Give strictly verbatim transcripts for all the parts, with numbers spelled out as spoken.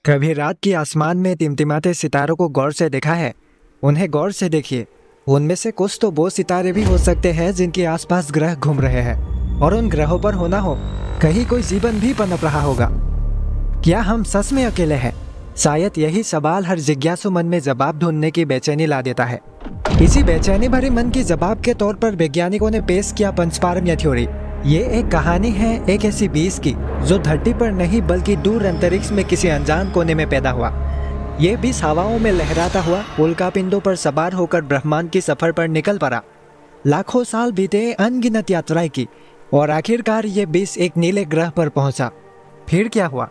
कभी रात की आसमान में टिमटिमाते सितारों को गौर से देखा है? उन्हें गौर से देखिए। उनमें से कुछ तो वो सितारे भी हो सकते हैं जिनके आसपास ग्रह घूम रहे हैं, और उन ग्रहों पर होना हो कहीं कोई जीवन भी पनप रहा होगा। क्या हम सच में अकेले हैं? शायद यही सवाल हर जिज्ञासु मन में जवाब ढूंढने की बेचैनी ला देता है। इसी बेचैनी भरे मन की जवाब के तौर पर वैज्ञानिकों ने पेश किया पंचपारम्य थ्योरी। ये एक कहानी है एक ऐसी बीज की जो धरती पर नहीं बल्कि दूर अंतरिक्ष में किसी अनजान कोने में पैदा हुआ। ये बीज हवाओं में लहराता हुआ उल्कापिंडों पर सवार होकर ब्रह्मांड की सफर पर निकल पड़ा। लाखों साल बीते, अनगिनत यात्राएं की, और आखिरकार ये बीज एक नीले ग्रह पर पहुंचा। फिर क्या हुआ?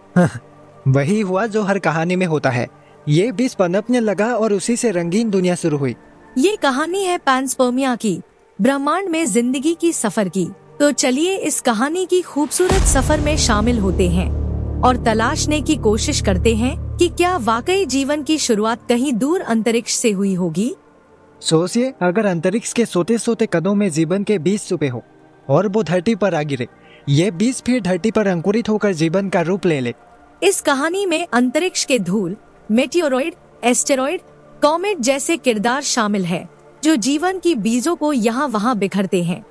वही हुआ जो हर कहानी में होता है। ये बीज पनपने लगा और उसी से रंगीन दुनिया शुरू हुई। ये कहानी है पैंसपर्मिया की, ब्रह्मांड में जिंदगी की सफर की। तो चलिए इस कहानी की खूबसूरत सफर में शामिल होते हैं और तलाशने की कोशिश करते हैं कि क्या वाकई जीवन की शुरुआत कहीं दूर अंतरिक्ष से हुई होगी। सोचिए, अगर अंतरिक्ष के सोते सोते कदों में जीवन के बीज छुपे हो और वो धरती पर आ गिरे, ये बीज फिर धरती पर अंकुरित होकर जीवन का रूप ले ले। इस कहानी में अंतरिक्ष के धूल, मेटियोरॉइड, एस्टेरॉइड, कॉमेट जैसे किरदार शामिल है जो जीवन की बीजों को यहाँ वहाँ बिखरते हैं।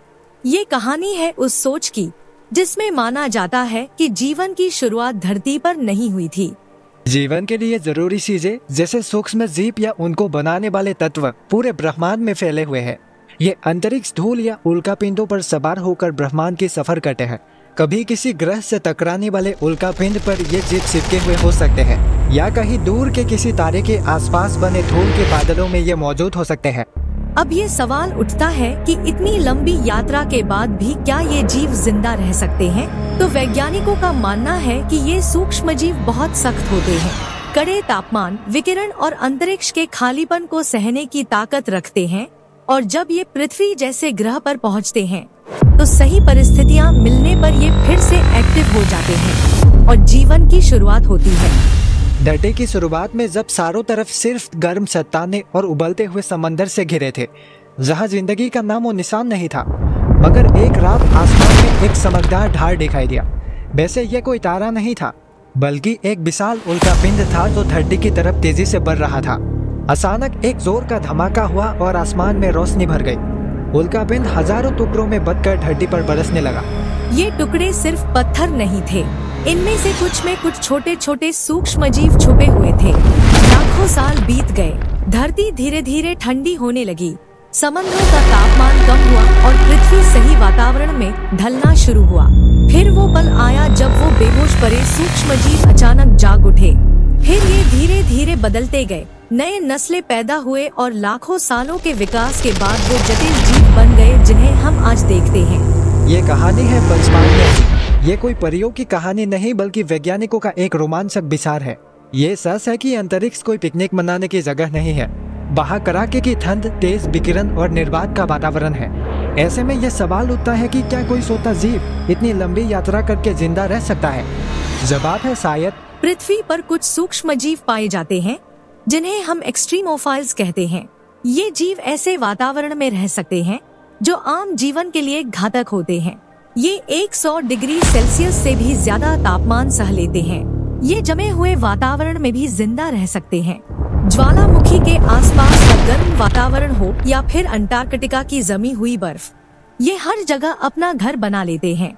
ये कहानी है उस सोच की जिसमें माना जाता है कि जीवन की शुरुआत धरती पर नहीं हुई थी। जीवन के लिए जरूरी चीजें जैसे सूक्ष्म जीव या उनको बनाने वाले तत्व पूरे ब्रह्मांड में फैले हुए हैं। ये अंतरिक्ष धूल या उल्कापिंडों पर सवार होकर ब्रह्मांड की सफर करते हैं। कभी किसी ग्रह से टकराने वाले उल्कापिंड पर ये जीव चिपके हुए हो सकते हैं, या कहीं दूर के किसी तारे के आसपास बने धूल के बादलों में ये मौजूद हो सकते हैं। अब ये सवाल उठता है कि इतनी लंबी यात्रा के बाद भी क्या ये जीव जिंदा रह सकते हैं? तो वैज्ञानिकों का मानना है कि ये सूक्ष्म जीव बहुत सख्त होते हैं, कड़े तापमान, विकिरण और अंतरिक्ष के खालीपन को सहने की ताकत रखते हैं, और जब ये पृथ्वी जैसे ग्रह पर पहुंचते हैं तो सही परिस्थितियां मिलने पर ये फिर से एक्टिव हो जाते हैं और जीवन की शुरुआत होती है। धरती की शुरुआत में जब चारों तरफ सिर्फ गर्म चट्टानें और उबलते हुए समंदर से घिरे थे, जहाँ जिंदगी का नामो निशान नहीं था, मगर एक रात आसमान में एक चमकदार ढाल दिखाई दिया। वैसे ये कोई तारा नहीं था, बल्कि एक विशाल उल्कापिंड था जो धरती की तरफ तेजी से बढ़ रहा था। अचानक एक जोर का धमाका हुआ और आसमान में रोशनी भर गई। उल्कापिंड हजारों टुकड़ों में बंटकर धरती पर बरसने लगा। ये टुकड़े सिर्फ पत्थर नहीं थे, इनमें से कुछ में कुछ छोटे छोटे सूक्ष्म जीव छुपे हुए थे। लाखों साल बीत गए, धरती धीरे धीरे ठंडी होने लगी, समंदरों का तापमान कम हुआ और पृथ्वी सही वातावरण में ढलना शुरू हुआ। फिर वो पल आया जब वो बेहोश पड़े सूक्ष्म जीव अचानक जाग उठे। फिर ये धीरे धीरे बदलते गए, नए नस्लें पैदा हुए और लाखों सालों के विकास के बाद वो जटिल जीव बन गए जिन्हें हम आज देखते हैं। ये कहानी है पंचपारम्य की। ये कोई परियों की कहानी नहीं बल्कि वैज्ञानिकों का एक रोमांचक विचार है। ये सच है कि अंतरिक्ष कोई पिकनिक मनाने की जगह नहीं है। वहाँ कड़ाके की ठंड, तेज विकिरण और निर्वात का वातावरण है। ऐसे में यह सवाल उठता है कि क्या कोई सोता जीव इतनी लंबी यात्रा करके जिंदा रह सकता है? जवाब है शायद। पृथ्वी पर कुछ सूक्ष्म जीव पाए जाते हैं जिन्हें हम एक्सट्रीमोफाइल्स कहते हैं। ये जीव ऐसे वातावरण में रह सकते हैं जो आम जीवन के लिए घातक होते हैं। ये सौ डिग्री सेल्सियस से भी ज्यादा तापमान सह लेते हैं। ये जमे हुए वातावरण में भी जिंदा रह सकते हैं। ज्वालामुखी के आसपास का गर्म वातावरण हो या फिर अंटार्कटिका की जमी हुई बर्फ, ये हर जगह अपना घर बना लेते हैं।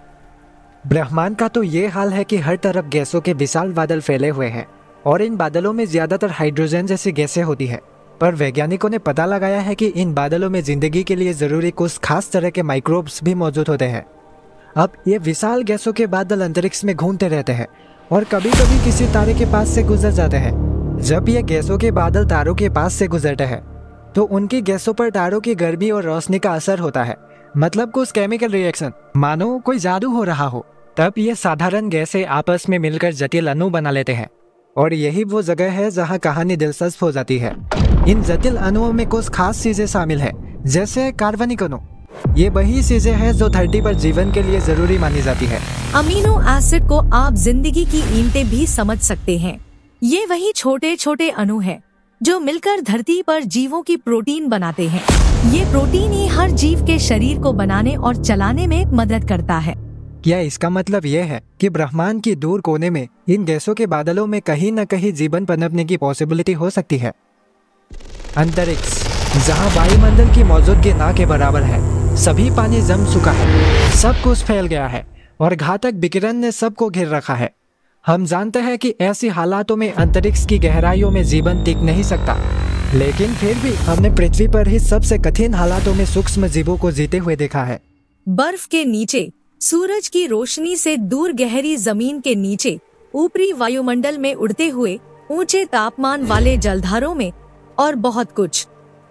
ब्रह्मांड का तो ये हाल है कि हर तरफ गैसों के विशाल बादल फैले हुए हैं, और इन बादलों में ज्यादातर हाइड्रोजन जैसी गैसें होती है। पर वैज्ञानिकों ने पता लगाया है कि इन बादलों में जिंदगी के लिए जरूरी कुछ खास तरह के माइक्रोब्स भी मौजूद होते हैं। अब ये विशाल गैसों के बादल अंतरिक्ष में घूमते रहते हैं और कभी कभी किसी तारे के पास से गुजर जाते हैं। जब ये गैसों के बादल तारों के पास से गुजरते हैं तो उनकी गैसों पर तारों की गर्मी और रोशनी का असर होता है, मतलब कुछ केमिकल रिएक्शन, मानो कोई जादू हो रहा हो। तब ये साधारण गैसें आपस में मिलकर जटिल अणु बना लेते हैं, और यही वो जगह है जहाँ कहानी दिलचस्प हो जाती है। इन जटिल अणुओं में कुछ खास चीजें शामिल है, जैसे कार्बनिक अणु। ये वही चीजें हैं जो धरती पर जीवन के लिए जरूरी मानी जाती है। अमीनो एसिड को आप जिंदगी की ईंटें भी समझ सकते हैं। ये वही छोटे छोटे अणु हैं जो मिलकर धरती पर जीवों की प्रोटीन बनाते हैं। ये प्रोटीन ही हर जीव के शरीर को बनाने और चलाने में मदद करता है। क्या इसका मतलब यह है कि ब्रह्मांड की दूर कोने में इन गैसों के बादलों में कहीं न कहीं जीवन पनपने की पॉसिबिलिटी हो सकती है? अंतरिक्ष, जहां वायुमंडल की मौजूदगी ना के बराबर है, सभी पानी जम चुका है, सब कुछ फैल गया है और घातक विकिरण ने सबको घेर रखा है। हम जानते हैं कि ऐसी हालातों में अंतरिक्ष की गहराइयों में जीवन टिक नहीं सकता, लेकिन फिर भी हमने पृथ्वी पर ही सबसे कठिन हालातों में सूक्ष्म जीवों को जीते हुए देखा है। बर्फ के नीचे, सूरज की रोशनी से दूर गहरी जमीन के नीचे, ऊपरी वायुमंडल में उड़ते हुए, ऊंचे तापमान वाले जलधारों में और बहुत कुछ।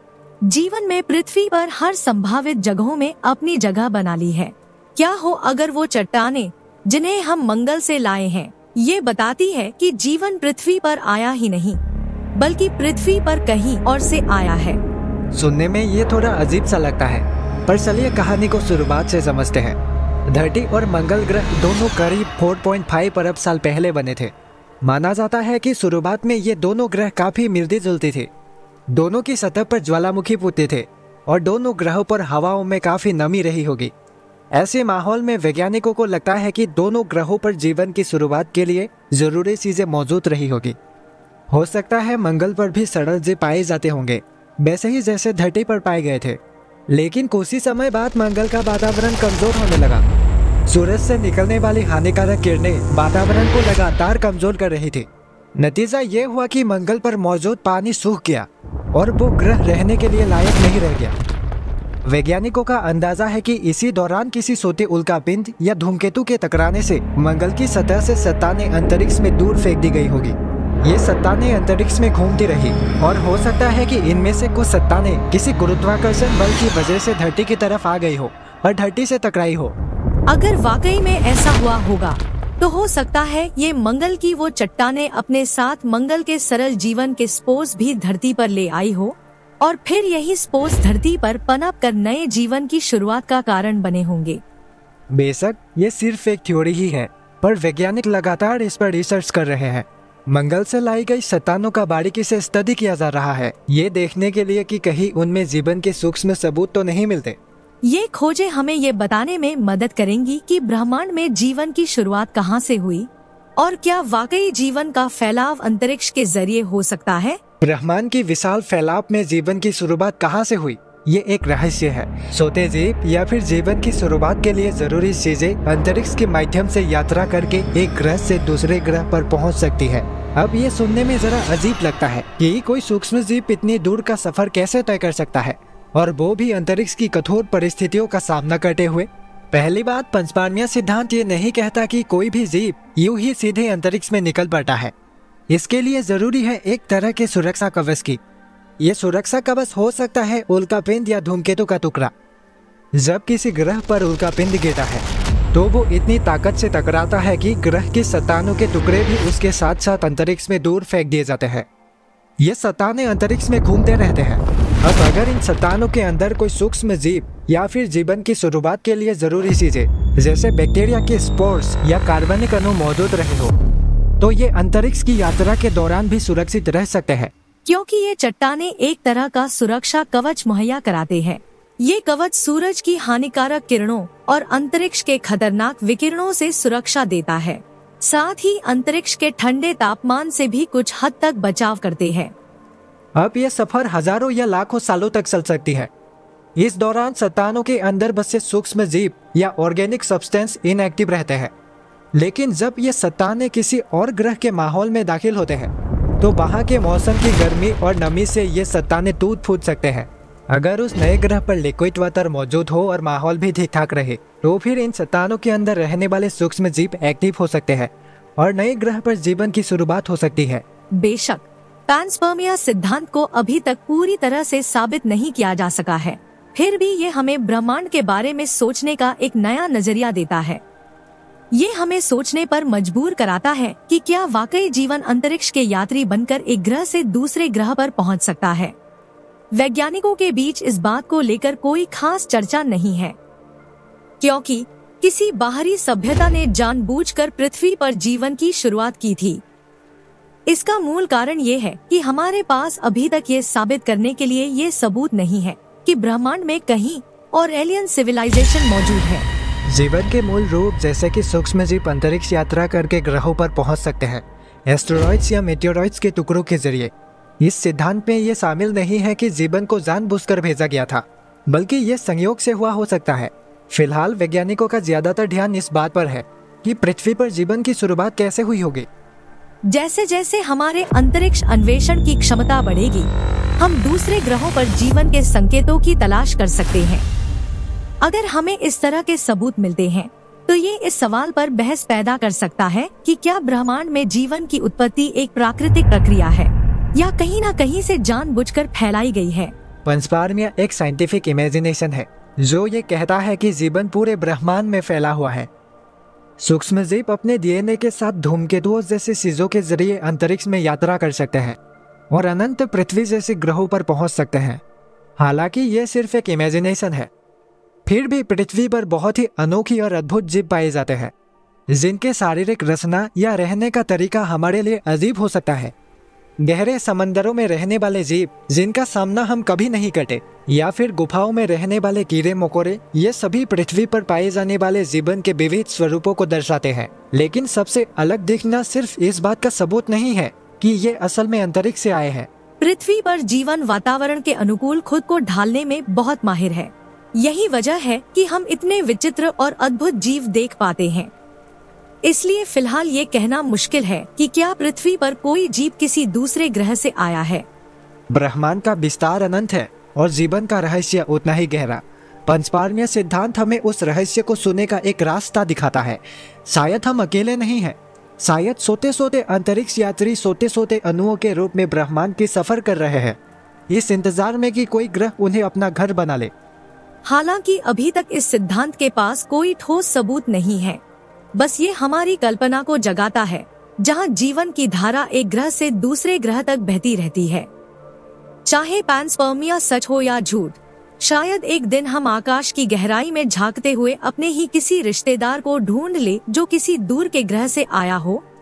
जीवन में पृथ्वी पर हर संभावित जगहों में अपनी जगह बना ली है। क्या हो अगर वो चट्टानें जिन्हें हम मंगल से लाए हैं, ये बताती है कि जीवन पृथ्वी पर आया ही नहीं बल्कि पृथ्वी पर कहीं और से आया है। सुनने में ये थोड़ा अजीब सा लगता है, पर चलिए कहानी को शुरुआत से समझते हैं। धरती और मंगल ग्रह दोनों करीब चार पॉइंट पाँच अरब साल पहले बने थे। माना जाता है कि शुरुआत में ये दोनों ग्रह काफी मिलती जुलती थी। दोनों की सतह पर ज्वालामुखी फूटते थे और दोनों ग्रहों पर हवाओं में काफी नमी रही होगी। ऐसे माहौल में वैज्ञानिकों को लगता है कि दोनों ग्रहों पर जीवन की शुरुआत के लिए जरूरी चीजें मौजूद रही होगी। हो सकता है मंगल पर भी सरल जीव पाए जाते होंगे, वैसे ही जैसे धरती पर पाए गए थे। लेकिन कुछ ही समय बाद मंगल का वातावरण कमजोर होने लगा। सूरज से निकलने वाली हानिकारक किरणें वातावरण को लगातार कमजोर कर रही थी। नतीजा ये हुआ कि मंगल पर मौजूद पानी सूख गया और वो ग्रह रहने के लिए लायक नहीं रह गया। वैज्ञानिकों का अंदाजा है कि इसी दौरान किसी छोटे उल्कापिंड या धूमकेतु के टकराने से मंगल की सतह से चट्टानें अंतरिक्ष में दूर फेंक दी गई होगी। ये चट्टानें अंतरिक्ष में घूमती रही और हो सकता है कि इनमें से कुछ चट्टानें किसी गुरुत्वाकर्षण बल की वजह से धरती की तरफ आ गई हो और धरती से टकराई हो। अगर वाकई में ऐसा हुआ होगा तो हो सकता है ये मंगल की वो चट्टानें अपने साथ मंगल के सरल जीवन के स्पोर्स भी धरती पर ले आई हो और फिर यही स्पोर्स धरती पर पनप कर नए जीवन की शुरुआत का कारण बने होंगे। बेशक ये सिर्फ एक थ्योरी ही है, पर वैज्ञानिक लगातार इस पर रिसर्च कर रहे हैं। मंगल से लाई गई चट्टानों का बारीकी से स्टडी किया जा रहा है, ये देखने के लिए कि कहीं उनमें जीवन के सूक्ष्म सबूत तो नहीं मिलते। ये खोजें हमें ये बताने में मदद करेंगी कि ब्रह्मांड में जीवन की शुरुआत कहाँ से हुई और क्या वाकई जीवन का फैलाव अंतरिक्ष के जरिए हो सकता है। ब्रह्मांड की विशाल फैलाव में जीवन की शुरुआत कहाँ से हुई, ये एक रहस्य है। छोटे जीव या फिर जीवन की शुरुआत के लिए जरूरी चीजें अंतरिक्ष के माध्यम से यात्रा करके एक ग्रह से दूसरे ग्रह पर पहुंच सकती है। अब ये सुनने में जरा अजीब लगता है कि कोई सूक्ष्म जीव इतनी दूर का सफर कैसे तय कर सकता है, और वो भी अंतरिक्ष की कठोर परिस्थितियों का सामना करते हुए। पहली बात, पंचपार्मिया सिद्धांत ये नहीं कहता कि कोई भी जीव यूं ही सीधे अंतरिक्ष में निकल पड़ता है। इसके लिए जरूरी है एक तरह के सुरक्षा कवच की। ये सुरक्षा कवच हो सकता है उल्कापिंड या धूमकेतु का टुकड़ा। जब किसी ग्रह पर उल्कापिंड गिरता है तो वो इतनी ताकत से टकराता है कि ग्रह के चट्टानों के टुकड़े भी उसके साथ साथ अंतरिक्ष में दूर फेंक दिए जाते हैं। ये चट्टानें अंतरिक्ष में घूमते रहते हैं। अब अगर इन चट्टानों के अंदर कोई सूक्ष्म जीव या फिर जीवन की शुरुआत के लिए जरूरी चीजें जैसे बैक्टीरिया के स्पोर्स या कार्बनिक अणु मौजूद रहे हो, तो ये अंतरिक्ष की यात्रा के दौरान भी सुरक्षित रह सकते हैं, क्योंकि ये चट्टानें एक तरह का सुरक्षा कवच मुहैया कराते हैं। ये कवच सूरज की हानिकारक किरणों और अंतरिक्ष के खतरनाक विकिरणों से सुरक्षा देता है, साथ ही अंतरिक्ष के ठंडे तापमान से भी कुछ हद तक बचाव करते हैं। अब ये सफर हजारों या लाखों सालों तक चल सकती है। इस दौरान चट्टानों के अंदर बसे सूक्ष्म जीव या ऑर्गेनिक सब्सटेंस इनएक्टिव रहते हैं, लेकिन जब ये चट्टानें किसी और ग्रह के माहौल में दाखिल होते हैं तो वहाँ के मौसम की गर्मी और नमी से ये चट्टानें टूट फूट सकते हैं। अगर उस नए ग्रह पर लिक्विड वाटर मौजूद हो और माहौल भी ठीक ठाक रहे तो फिर इन चट्टानों के अंदर रहने वाले सूक्ष्म जीव एक्टिव हो सकते हैं और नए ग्रह पर जीवन की शुरुआत हो सकती है। बेशक पैंसपर्मिया सिद्धांत को अभी तक पूरी तरह से साबित नहीं किया जा सका है, फिर भी ये हमें ब्रह्मांड के बारे में सोचने का एक नया नजरिया देता है। ये हमें सोचने पर मजबूर कराता है कि क्या वाकई जीवन अंतरिक्ष के यात्री बनकर एक ग्रह से दूसरे ग्रह पर पहुंच सकता है। वैज्ञानिकों के बीच इस बात को लेकर कोई खास चर्चा नहीं है, क्योंकि किसी बाहरी सभ्यता ने जानबूझकर पृथ्वी पर जीवन की शुरुआत की थी। इसका मूल कारण ये है कि हमारे पास अभी तक ये साबित करने के लिए ये सबूत नहीं है कि ब्रह्मांड में कहीं और एलियन सिविलाइजेशन मौजूद है। जीवन के मूल रूप जैसे कि सूक्ष्मजीव अंतरिक्ष यात्रा करके ग्रहों पर पहुंच सकते हैं, एस्टेरॉइड्स या मेटेओरॉइड्स के टुकड़ों के जरिए। इस सिद्धांत में ये शामिल नहीं है कि जीवन को जानबूझकर भेजा गया था, बल्कि ये संयोग से हुआ हो सकता है। फिलहाल वैज्ञानिकों का ज्यादातर ध्यान इस बात पर है कि पृथ्वी पर जीवन की शुरुआत कैसे हुई होगी। जैसे जैसे हमारे अंतरिक्ष अन्वेषण की क्षमता बढ़ेगी, हम दूसरे ग्रहों पर जीवन के संकेतों की तलाश कर सकते हैं। अगर हमें इस तरह के सबूत मिलते हैं, तो ये इस सवाल पर बहस पैदा कर सकता है कि क्या ब्रह्मांड में जीवन की उत्पत्ति एक प्राकृतिक प्रक्रिया है या कहीं न कहीं से जानबूझकर फैलाई गई है। पंचपार्मिया एक साइंटिफिक इमेजिनेशन है जो ये कहता है कि जीवन पूरे ब्रह्मांड में फैला हुआ है। सूक्ष्मजीव अपने डीएनए के साथ धूमकेतुओं जैसी चीजों के जरिए अंतरिक्ष में यात्रा कर सकते हैं और अनंत पृथ्वी जैसे ग्रहों पर पहुंच सकते हैं। हालांकि ये सिर्फ एक इमेजिनेशन है, फिर भी पृथ्वी पर बहुत ही अनोखी और अद्भुत जीव पाए जाते हैं जिनके शारीरिक रचना या रहने का तरीका हमारे लिए अजीब हो सकता है। गहरे समंदरों में रहने वाले जीव जिनका सामना हम कभी नहीं करते, या फिर गुफाओं में रहने वाले कीड़े मकोड़े, ये सभी पृथ्वी पर पाए जाने वाले जीवन के विविध स्वरूपों को दर्शाते हैं। लेकिन सबसे अलग दिखना सिर्फ इस बात का सबूत नहीं है कि ये असल में अंतरिक्ष से आए हैं। पृथ्वी पर जीवन वातावरण के अनुकूल खुद को ढालने में बहुत माहिर है। यही वजह है कि हम इतने विचित्र और अद्भुत जीव देख पाते हैं। इसलिए फिलहाल ये कहना मुश्किल है कि क्या पृथ्वी पर कोई जीव किसी दूसरे ग्रह से आया है। ब्रह्मांड का विस्तार अनंत है और जीवन का रहस्य उतना ही गहरा। पंचपार्मिया सिद्धांत हमें उस रहस्य को सुनने का एक रास्ता दिखाता है। शायद हम अकेले नहीं हैं, शायद सोते सोते अंतरिक्ष यात्री सोते सोते अणुओं के रूप में ब्रह्मांड की सफर कर रहे हैं, इस इंतजार में कि कोई ग्रह उन्हें अपना घर बना ले। हालांकि अभी तक इस सिद्धांत के पास कोई ठोस सबूत नहीं है, बस ये हमारी कल्पना को जगाता है, जहां जीवन की धारा एक ग्रह से दूसरे ग्रह तक बहती रहती है। चाहे पैंसपर्मिया सच हो या झूठ, शायद एक दिन हम आकाश की गहराई में झांकते हुए अपने ही किसी रिश्तेदार को ढूंढ ले जो किसी दूर के ग्रह से आया हो